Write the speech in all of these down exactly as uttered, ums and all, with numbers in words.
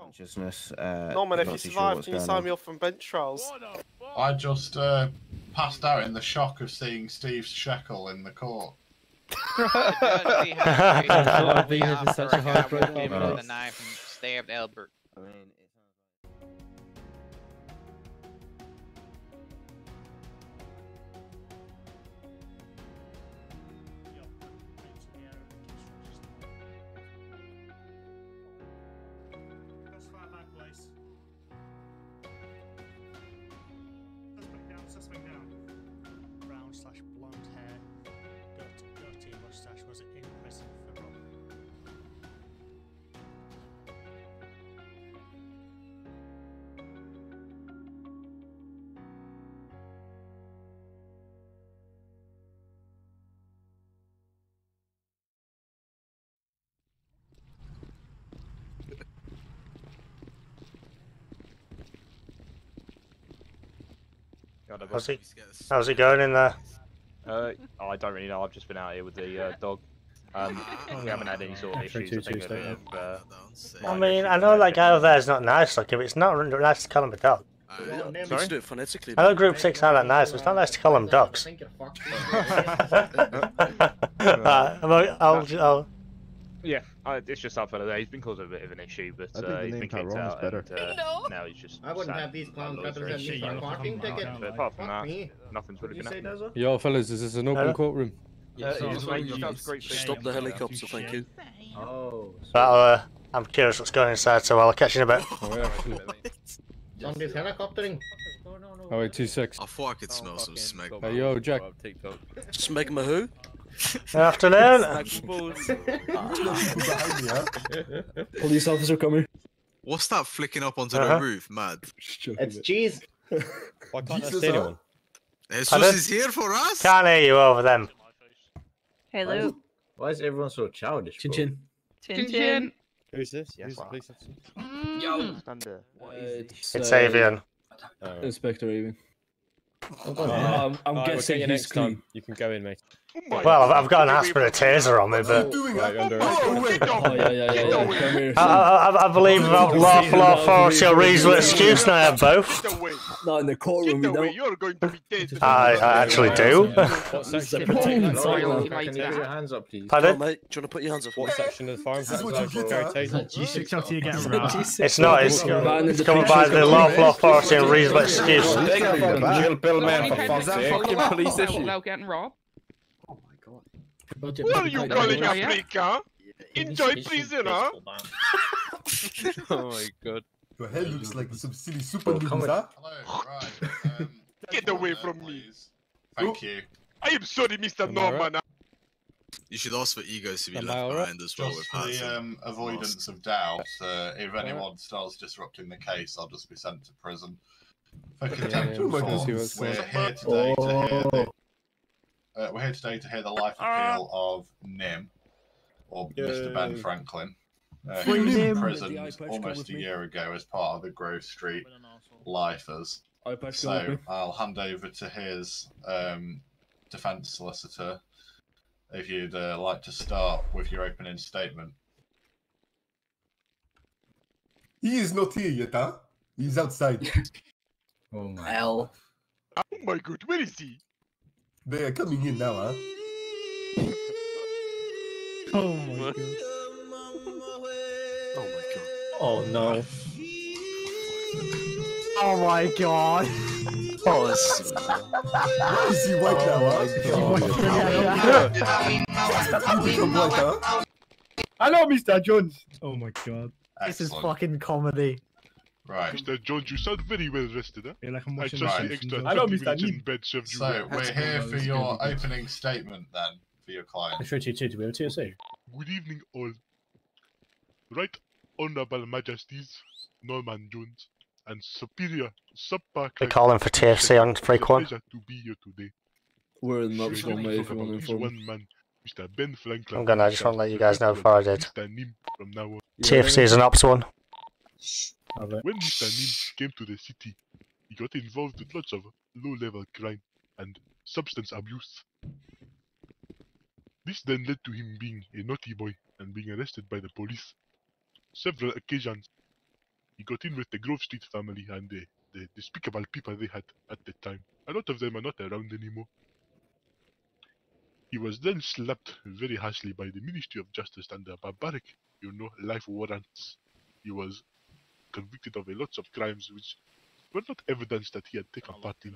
consciousness. Uh, Norman, if you not too sure survive, what's can you going sign on. me off from bench trials? I just uh, passed out in the shock of seeing Steve's shekel in the court. The judge dehydrated. Being We in such a offer high a profile give him the case. knife and stabbed Albert. I mean, it sounds like... Suspect down. Brown slash blonde hair, goatee, goatee mustache. Was it in prison for robbery? How's it, how's it going in there? Uh, oh, I don't really know. I've just been out here with the uh, dog. Um, we haven't had any sort of issues. I think of, uh, I mean, I know that guy over there is not nice looking, but it's not nice to call him a dog. Sorry? Do it phonetically. I know Group six aren't that nice, but it's not nice to call them dogs. uh, I'll, I'll, I'll... Yeah, I, it's just that fella there. He's been causing a bit of an issue, but uh, he's been kicked out, and uh, No. now he's just. I wouldn't sad. have these clowns Like, represent me for a parking ticket. But apart from Fuck that, me. nothing's really been happening. Yo, fellas, is this an open Hello? courtroom? Uh, it's great, sounds great. Stop the helicopter, thank you. Oh. Well, uh, I'm curious what's going inside, so I'll catch you in a bit. Oh, yeah, actually. Somebody's helicoptering. Oh, wait, two six. I thought I could smell some smegma. Hey, yo, Jack. Smegma who? Good afternoon. Police officer coming. What's that flicking up onto Uh-huh. the roof, mad? It's cheese. Why can't I stay one? Jesus Pardon? is here for us! Can't hear you over them. Hello. Why is everyone so childish? Chin chin. Chin chin. Who's this? Yes, Who's the wow. police officer? Yo. Under. It's, It's uh, Avian. Inspector Avian. Oh, I'm, I'm guessing he's next clean. time. You can go in, mate. Well, I've, I've got an aspirin and a taser on me, but Right under Oh, yeah, yeah, yeah, yeah. Come here. I, I, I believe about lawful authority or reasonable excuse, and I have both. Not in the courtroom, we don't. You're going to be dead. I, I actually do. What section? Can you put your hands up, please? Oh, Pardon? mate, do you want to put your hands up? What section of the firearms act allows you to carry tasers? G six out here getting robbed. It's not. It's, it's covered by the lawful authority and reasonable excuse. Chill pill man, for fuck's sake. Fucking police issue. Without getting robbed. What are you calling a freak, huh? Enjoy prison, huh? Oh my god. Your head looks like some silly super noodles, huh? Hello, right. Um, Get away there, from me. please. Thank you. I am sorry, Mister Am I right? Norman. You should ask for egos to be Am I left alright? behind as well Just with for Hanson. the um, avoidance of doubt, uh, if anyone starts disrupting the case, I'll just be sent to prison. For contempt yeah, of yeah, court, see what's we're going here today to hear the, uh, we're here today to hear the life appeal of Nim, or Mister Ben Franklin. Uh, he was imprisoned almost a year ago as part of the Grove Street Lifers. So I'll hand over to his um, defence solicitor if you'd uh, like to start with your opening statement. He is not here yet, huh? He's outside. Oh my. Hell. Oh my god, where is he? They are coming in now, huh? Oh my god. Oh my god. Oh no. Oh my god. Oh, this... Why is he white now, huh? You become white, huh? Hello, Mister Jones. Oh my god. This is fucking comedy. Right. Mister Jones, you sound very well rested, huh? Yeah, like I'm I watching just Right. the extra Hello, thirty Mister minutes in Nim. bed served you So well. we're here for your opening statement then, for your client. Sure, T two, do we have a T S A? Good evening, all. Right Honourable Majesties, Norman Jones, and Superior Subpark. They're calling for T F C on freak one. Pleasure to be here today. We're in the Surely one we way talk if you want to about this inform. one man, Mister Ben Franklin. I'm gonna, I just want to let you guys know before I did. Mister Nim from now on. T F C is an ops one. When Mister Nim came to the city, he got involved with lots of low-level crime and substance abuse. This then led to him being a naughty boy and being arrested by the police. Several occasions. He got in with the Grove Street family and the, the despicable people they had at the time. A lot of them are not around anymore. He was then slapped very harshly by the Ministry of Justice under barbaric, you know, life warrants. He was convicted of a lots of crimes which were not evidence that he had taken part in.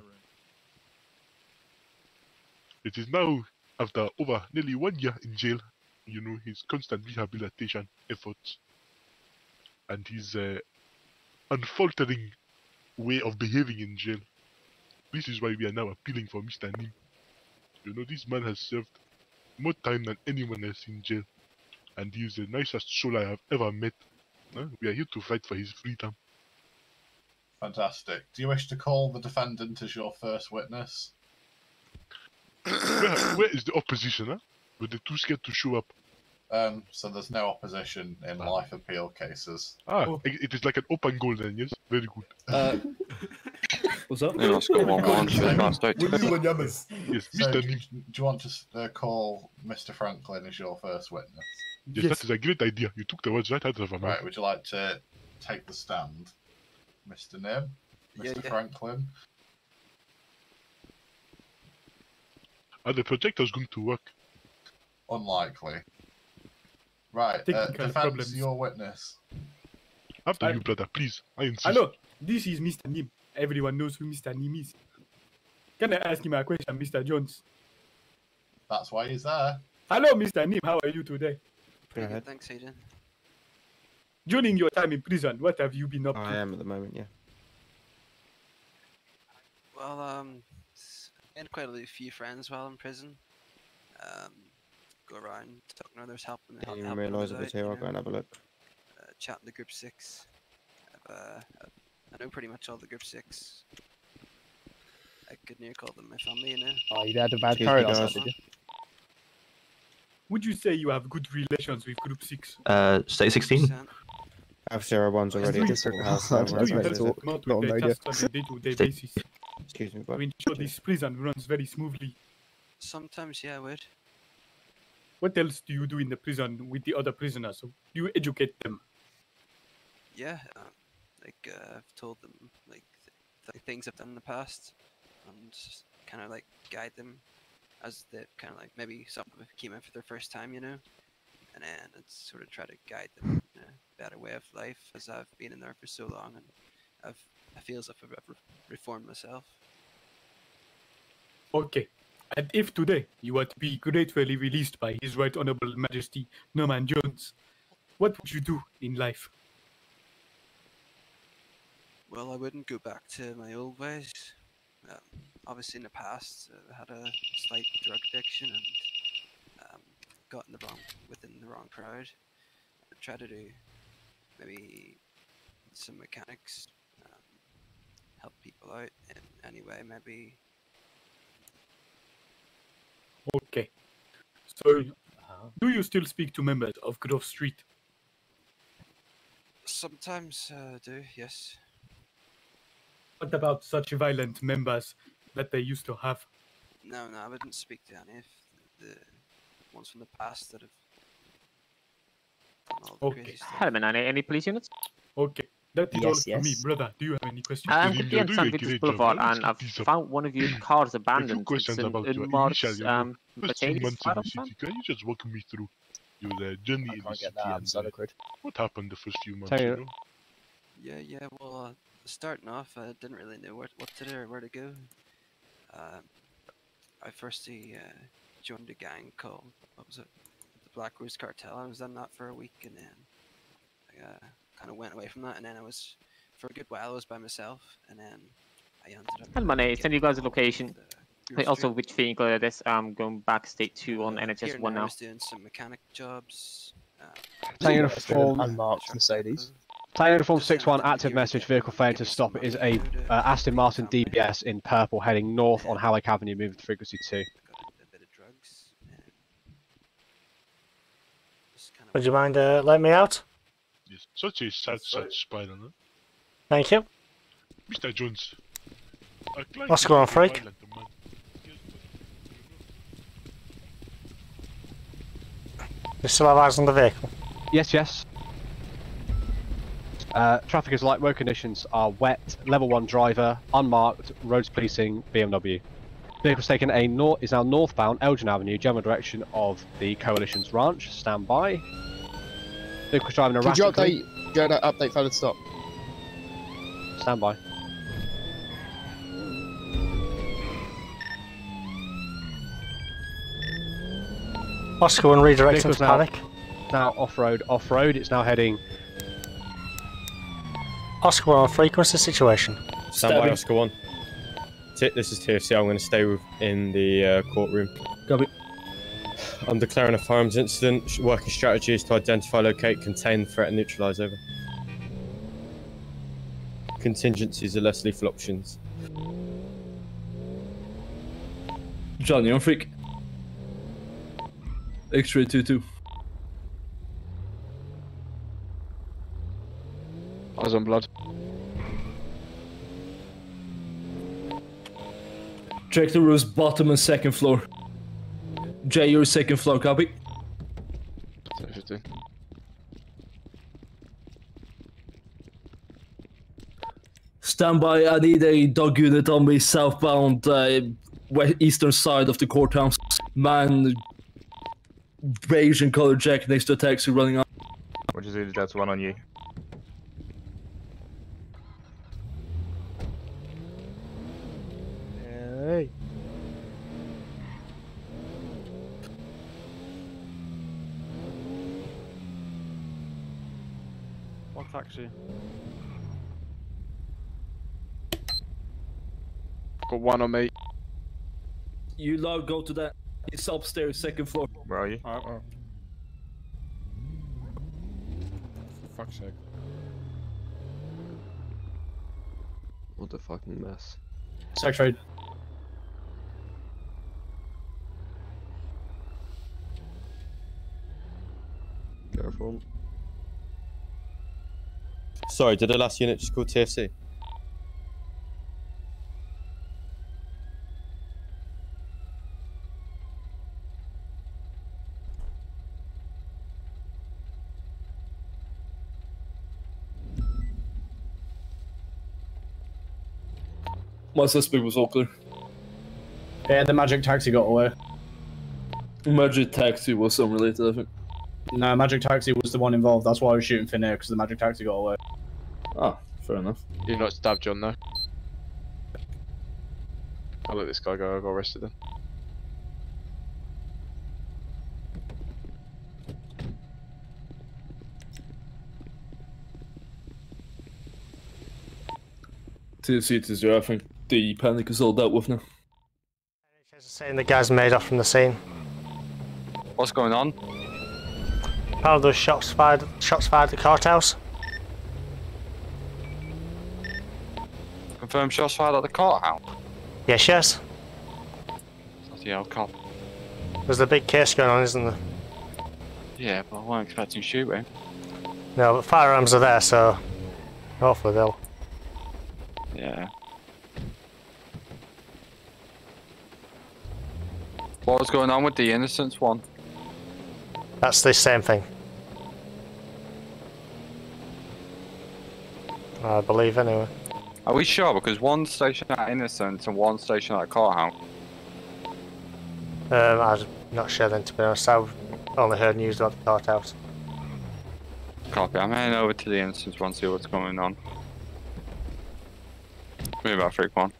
It is now, after over nearly one year in jail, you know, his constant rehabilitation efforts and his uh, unfaltering way of behaving in jail. This is why we are now appealing for Mister Nim. You know, this man has served more time than anyone else in jail, and he is the nicest soul I have ever met. Huh? We are here to fight for his freedom. Fantastic. Do you wish to call the defendant as your first witness? where, where is the opposition, huh? Were they too scared to show up? Um, so there's no opposition in life appeal cases. Ah, oh. it, it is like an open goal then, yes? Very good. Uh, what's up? Yeah, let's go one one. Yes, Mister Do, Nim. do you want to uh, call Mister Franklin as your first witness? Yes, yes, that is a great idea. You took the words right out of my mouth. Right, would you like to take the stand, Mister Nim? Mister Yeah, yeah. Franklin? Are the projectors going to work? Unlikely. Right, uh, defense, problems. Your witness. After I... you, brother, please. I insist. Hello, this is Mister Nim. Everyone knows who Mister Nim is. Can I ask him a question, Mister Jones? That's why he's there. Hello, Mister Nim. How are you today? Pretty good, thanks, Aiden. During your time in prison, what have you been up to? I am at the moment, yeah. Well, um, I had quite a few friends while in prison. Um, go around talking to others, helping them. I didn't realise it was here. I'll go and have a look. Uh, chatting to Group Six. I've, uh, I know pretty much all the Group Six. I could near call them my family, you know. Oh, you had a bad paradise, did you? Would you say you have good relations with Group Six? Uh, stay sixteen. I have zero ones already. Excuse me, I mean, sure this prison runs very smoothly. Sometimes, yeah, I would. What else do you do in the prison with the other prisoners? So do you educate them? Yeah, um, like uh, I've told them like th th things I've done in the past, and kind of like guide them as they kind of like maybe some of them came in for their first time, you know, and then it's sort of try to guide them in a better way of life as I've been in there for so long, and I've I feel as if I've re reformed myself. Okay. And if today you were to be gratefully released by His Right Honourable Majesty Norman Jones, what would you do in life? Well, I wouldn't go back to my old ways. Um, obviously, in the past, uh, I had a slight drug addiction and um, got in the wrong within the wrong crowd. I tried to do maybe some mechanics, um, help people out in any way, maybe. Okay. So, do you still speak to members of Grove Street? Sometimes I uh, do, yes. What about such violent members that they used to have? No, no, I wouldn't speak to any of the, the ones from the past that have done all the Okay. crazy stuff. Hello, man. Any, any police units? Okay. That is Yes, all for yes. me, brother. Do you have any questions? I'm currently on San Victor's Boulevard, and I've found one of your cars abandoned. It's questions an about your unmarked initial, you know, um, first few Mercedes months in the Fireman. city. Can you just walk me through your uh, journey in the city and uh, what happened the first few months? Tell You you- know? Yeah, yeah, well, uh, starting off, I didn't really know what, what to do or where to go. Um, I firstly uh, joined a gang called, what was it, the Black Rose Cartel. I was in that for a week, and then I uh, kind of went away from that, and then I was, for a good while, I was by myself, and then I ended up... Hello, man. I send you guys a location. Grove Also, Street. which vehicle it is. I'm going back state two on Uh, N H S here one now I now. was doing some mechanic jobs. Uh, Taking a some- form, unmarked Mercedes. Taking a form six one, active message, vehicle failing to stop. It is a uh, Aston Martin D B S in purple heading north on Halleck Avenue, moving to frequency two. Would you mind uh, letting me out? Yes. Such a sad, sad spiral, huh? Thank you. Mister Jones. a client What's is going on, very freak? violent, man. You still have eyes on the vehicle? Yes, yes. Uh, traffic is light, road conditions are wet, level one driver, unmarked, roads policing, B M W. Vehicle's taken a nor is now northbound Elgin Avenue, general direction of the Coalition's ranch. Stand by. Vehicle's driving erratically. Could you update, get that update further stop? Stand by. Oscar one redirecting Vehicle's to now, panic. now off-road, off-road. It's now heading. Oscar one on frequency situation. Stand by, Oscar one. T this is T F C. I'm going to stay with, in the uh, courtroom. Copy. I'm declaring a firearms incident. Working strategy is to identify, locate, contain, threat, and neutralise. Over. Contingencies are less lethal options. John, you're on freak. X-ray two two. Eyes on blood. Check the roofs, bottom and second floor. Jay, you're second floor, copy. Stand by, I need a dog unit on the southbound uh, west eastern side of the courthouse. Man, beige and colored jacket next to a taxi running on. What you do to Delta one on you? Hey. What taxi? Got one on me. You lot go to that. It's upstairs, second floor. Where are you? Alright, alright. For fuck's sake. What a fucking mess. Sex trade. Careful. Sorry, did the last unit just call T F C? My suspect was all clear. Yeah, the magic taxi got away. Magic taxi was unrelated, I think. No, magic taxi was the one involved. That's why I was shooting Finnair, because the magic taxi got away. Ah, fair enough. You've not stabbed John, though. I'll let this guy go. I got arrested then. T F C it is, yeah, I think the panic is all dealt with now. Saying the guys made off from the scene. What's going on? Apparently those shots fired, shots fired at the courthouse. Confirmed shots fired at the courthouse? Yes, yes. Yeah, I'll cop. There's a big case going on, isn't there? Yeah, but I wasn't expecting shooting. No, but firearms are there, so hopefully they'll. Yeah. What was going on with the innocence one? That's the same thing. I believe anyway. Are we sure? Because one station at Innocence and one station at Courthouse. Um, I'm not sure then, to be honest. I've only heard news about the courthouse. Copy. I'm heading over to the Innocence one, see what's going on. Maybe about freak one.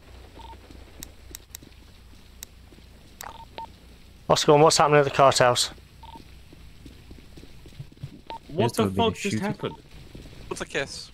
What's going on? What's happening at the courthouse? What the fuck just happened? What's the kiss?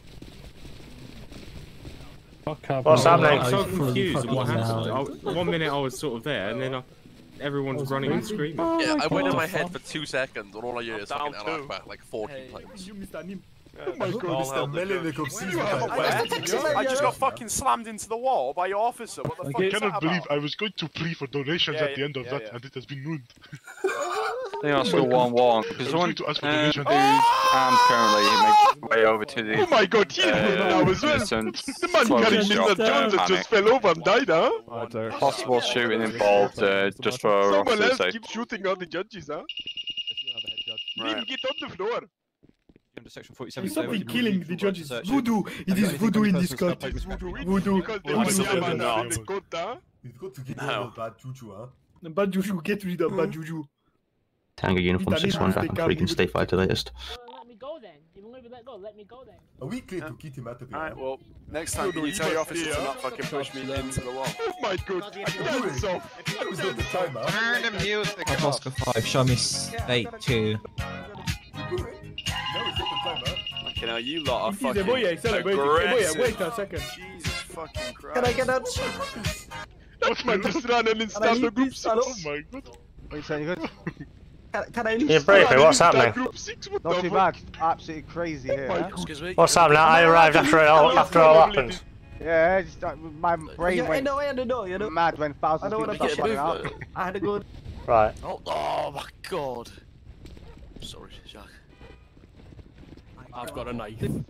What's happening? I'm so confused. What happened? I, one minute I was sort of there, and then I, everyone's running and screaming. Yeah, I went in my head for two seconds, and all I hear is fucking Allah Akbar like fourteen times. Oh my god, it's the Melenik of season. I just got fucking slammed into the wall by your officer. What the I fuck is cannot that believe about? I was going to plea for donations Yeah, at the yeah, end of yeah, that, yeah. and it has been ruined. They asked for one one. Because I was one going to ask for uh, donations. who's armed currently, he makes his way over to the. Oh my god, he uh, now as well. Innocent The man clothing carrying shop, Mister Jones that panic. just fell over and died, huh? Possible shooting involved, uh, just for Someone officer's else sake. keeps shooting on the judges, huh? Lim, get on the floor. under section forty-seven. He's not been killing the judges. Voodoo. It is voodoo in this court. Voodoo. He's got to get rid of bad juju, huh? Bad juju. Get rid of bad juju. Tango uniform six one back and freaking stay five to latest. Let me go then. You won't let go. Let me go then. Are we clear to keep him out of here? Alright, well, next time you tell your officers to not fucking push me into the wall. Oh my god, I got this off. That was not the time, man. Turn the music off. Oscar five, show me state two. Okay, now you lot are He's fucking a boy, celebrating. aggressive. Wait a second. Jesus fucking Christ. Can I get out? What's my just run and start the group six? Oh my god. Wait, so you good? Can, can I Yeah, briefly, what's happening? Not too bad. Absolutely crazy here. Oh huh? Excuse me. What's happening? I arrived after it all, after it all happened. Yeah, just, uh, my brain Yeah, I went know, I know, you know. mad when thousands I know of what people I'm started getting running out. I had a good. Right. Oh, oh my god. Sorry, Jack. I've got a knife. Come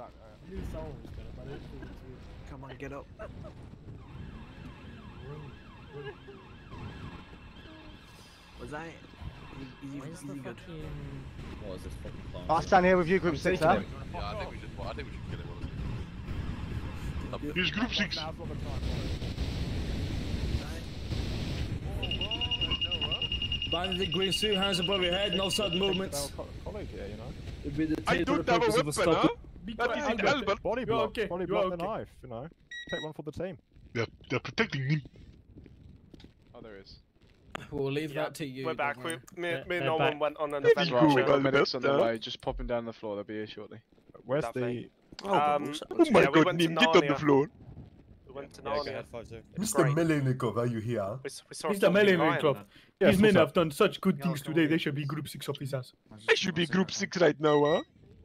on, get up. Was I? Easy, easy, easy good. What is this fucking clown? I'll stand here with you, group six, huh? Yeah, I think we just, I think we should kill him. Here's group six. Bind the green suit, hands above your head, no sudden movements. I don't have a weapon, huh? That is in Albert. Body block. Okay. Body block the knife, you know. Take one for the team. They're, they're protecting me. Oh, there is. We'll leave Yeah, uh, that to you. We're back. We, me, They're- me and they're Nolan back. went on an Maybe event. you We go got medics on the Albert, way, just popping down the floor, they'll be here shortly. Where's Lovely. the... Um, Oh my yeah, we god, went Nim, to get on the Narnia. floor. We went to Yeah, go Narnia. ahead, five zero. It's Mister great. Melenikov, are you here? We, s- we saw Mister something Melenikov. Ryan. Yes, These men what's up? have done such good things today. They should be group six officers. I should be group six right now, huh?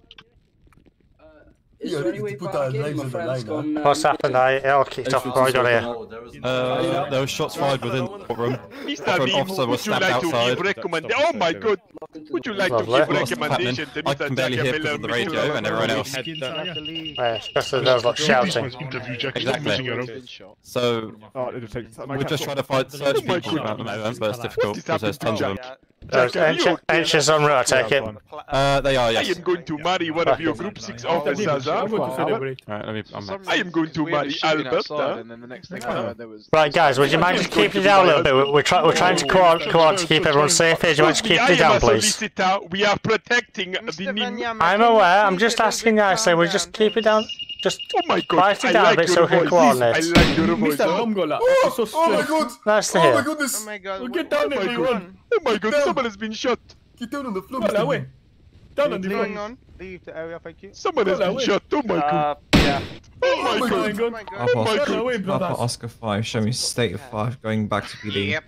Is yeah, there any way put our lives on the line, huh? What's happened? I it all kicked off before I got here. Uh, there were shots fired within the courtroom. Mister An Nim, officer was would you stabbed like to outside. give recommendation? Oh my god! Would you like Lovely. to give What's recommendation to happening? I Mister can barely Jack hear Miller, because of the Mister radio and everyone else. Yeah, especially those like shouting. Exactly. So, we're just trying to find search Oh my people God. at the moment, but it's difficult What is because there's tons of them. Those ench- enches on route, I take it. Uh, they are, I yes. am going to marry one of your group six officers, huh? I'm going to celebrate. Alright, let me. I'm I am going to marry Albert, huh? And then the next thing I heard, there was... Right, guys, would you mind just keeping it down a little bit? We're, we're, try- we're trying to co- co- on to keep everyone safe here. Do you mind just keeping I it down, am a please? solicitor. We are protecting the Nim. I'm aware. I'm just asking nicely. We'll just keep it down. Just Oh my god, quiet I it down a like bit your so we can voice. coordinate. I like your voice. Mister huh? Bomgola. Oh, So oh my stressed. god! Nice to Oh my hear. goodness! Oh my god. Well, get down, Oh my everyone. god! Oh my god! Down. Someone has been shot. Get down on the floor, Go Mister away. Nim. Down on the Leave, floor. on. Leave the area, thank you. Someone has Go been away. shot. Oh my god! Uh, yeah. Oh my Oh my god! god. Alpha Oh my Oscar, Go away, Alpha brothers. Oscar five, show me state of five, going back to P D. Yep.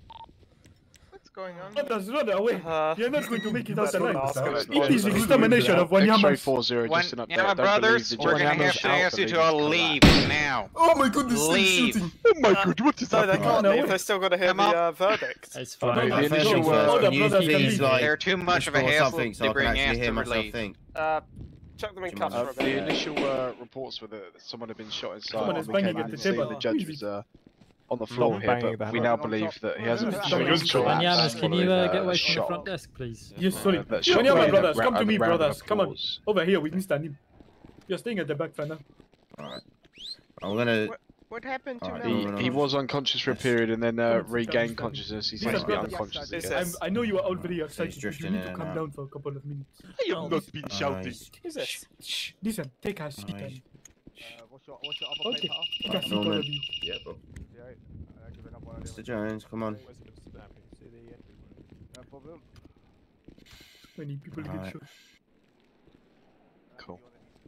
What's going on? Brothers, run away. Uh, You're not going to make it out alive. Oscar. It is the extermination of Wanyamas. X-ray four zero, just an update. Wanyama Don't brothers, believe the we're gonna Wanyamas have to out, ask you but to they all just leave collapsed. now. Oh my goodness, they're Leave. shooting. Oh my god! What is no, they happening? can't No, leave. wait. They're still got to hear Come the up. uh, verdict. It's fine. The initial, All uh, the brothers can leave. They're too much of a hassle to bring after relief. Uh, chuck them in cuffs Uh, for a the bit. initial uh, reports were that someone had been shot inside. Someone is and we banging came at in the and seen table. the judge was uh, on the floor here, here, but but we we now now believe that he hasn't been shot. Someone He was is collapsed Wanyamas, can you following, uh, get uh, away a from the shot. front desk, please? Yes, sorry. Uh, that shot Wanyama made a brothers, ra- come to a me, round of brothers. Come on. applause. Over here with Mister Nim. You're staying at the back for now. Alright. I'm gonna... What, what happened to Alright, him? He, he was unconscious for a period and then uh, regained consciousness. He seems to be Brothers, unconscious It's- again. I'm, I know you are all very excited, but you drifting need in to and calm out. down for a couple of minutes. I have not been shouting. Who's this? Shh, listen, take a seat. Alright. And... Uh, what's your, what's your other Okay, paper? take a seat, all Norman. of you. Yeah, bro. Yeah, uh, give it up one of Mister the Jones, come on. No problem. Many people get Alright. shot. Cool.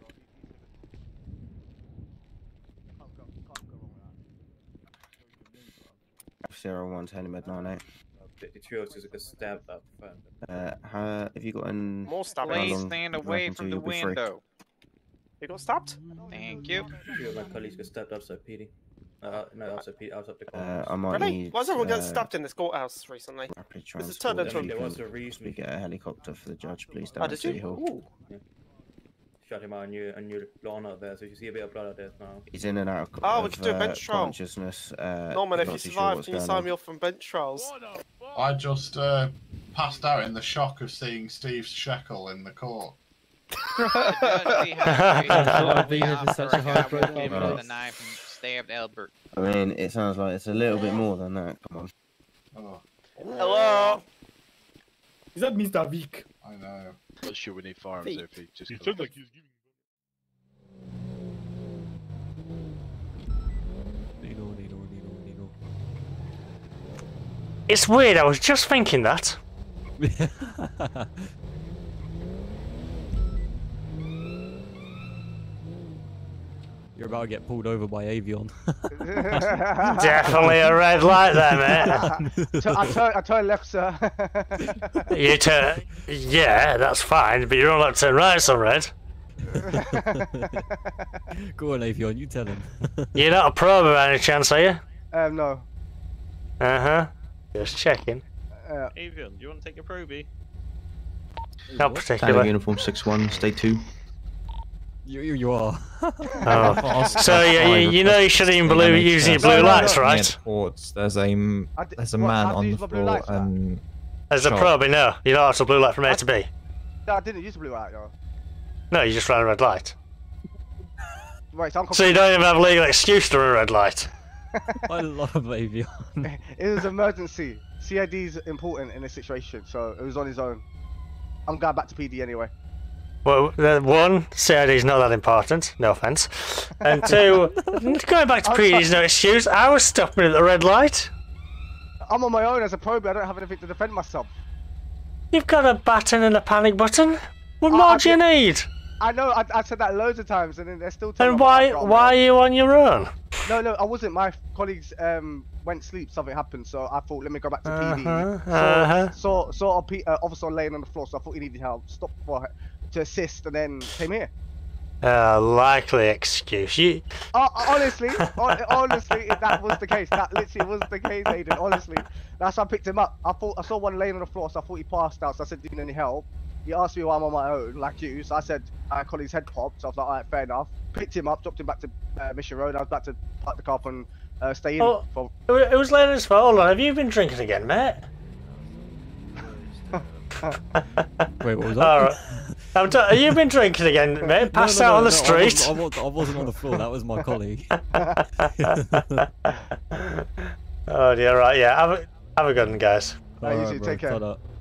Zero one ten med nine eight. fifty-two officers got stabbed up front. Uh, how, have you got an... More stabbing. how Please long stand you away reckon from till the you'll be free? window. You got stabbed? Thank you. Two of my colleagues got stabbed outside P D. Uh, no, outside P D, outside the Uh, court. I might Really? need... Why is everyone uh, getting stabbed in this courthouse recently? rapid This is transport. turned If into you a- There was can- a if reason. we get a helicopter for the judge, please, Oh, down did at City you? Hall. Ooh. Yeah. Shot him out and you and you blown out there, so you see a bit of blood out there now. He's in and out of, Oh, we of, could do a uh, bench trial. consciousness. Uh, Norman, if not you too sure survive, what's can you going sign on. me off from bench trials? I just uh, passed out in the shock of seeing Steve's shekel in the court. I've been here for such a high With a profile. knife and stabbed Albert. I mean, it sounds like it's a little bit more than that. Come on. Oh, Hello. Is that Mister Vic? I know. Not sure we need firearms there, Pete. Just He sounds like he's giving. It's weird, I was just thinking that. You're about to get pulled over by Avion. Definitely a red light there, mate. I turn, I turn left, sir. You turn. Yeah, that's fine, but you're not allowed to turn right on red. Go on, Avion, you tell him. You're not a pro by any chance, are you? Um, no. Uh huh. Just checking. Uh, Avion, do you want to take a probie? Not Tango particular. uniform six one, stay two. You, you, you are. Oh. So yeah, you, you know you shouldn't even blue, using your blue lights, right? Ports, there's a m- there's a what, man how do on you the use my blue floor lights, man? and. As a shot. probie, no. You don't have to blue light from A to B. no, I didn't use the blue light, though. No, you just ran a red light. Right, so I'm So you don't even have a legal excuse to run a red light. I love Avion. It was emergency. C I D's important in this situation, so it was on his own. I'm going back to P D anyway. Well, the one, C I D is not that important, no offence. And two, going back to P D is no excuse. I was stopping at the red light. I'm on my own as a probie. I don't have anything to defend myself. You've got a button and a panic button. What I- more I do you need? I know. I, I said that loads of times, and then they're still. telling And me why, after I'm why are on. you on your own? No, no, I wasn't. My colleagues um went to sleep. Something happened, so I thought, let me go back to P D. Uh-huh, So, uh-huh. saw saw a P, uh, officer laying on the floor, so I thought he needed help. Stopped for to assist, and then came here. Uh, likely excuse. You. Uh, honestly, hon- honestly, if that was the case, that literally was the case, Aiden. Honestly, that's why I picked him up. I thought I saw one laying on the floor, so I thought he passed out. So I said, "Do you need any help?" He asked me why I'm on my own, like you. So I said, "My colleague's head popped." So I was like, "All right, fair enough." Picked him up, dropped him back to uh, Mission Road. I was about to park the car up and uh, stay in. Oh, For... it was- it was laying on his phone. Hold on, have you been drinking again, mate? Wait, what was that? Alright. I'm t- have you been drinking again, mate? Passed No, no, out no, on the no, street? I wasn't, I, wasn't, I wasn't on the floor, that was my colleague. Oh dear, right, yeah. Have a, have a good one, guys. Right, you Alright, too, bro, take care. ta-da.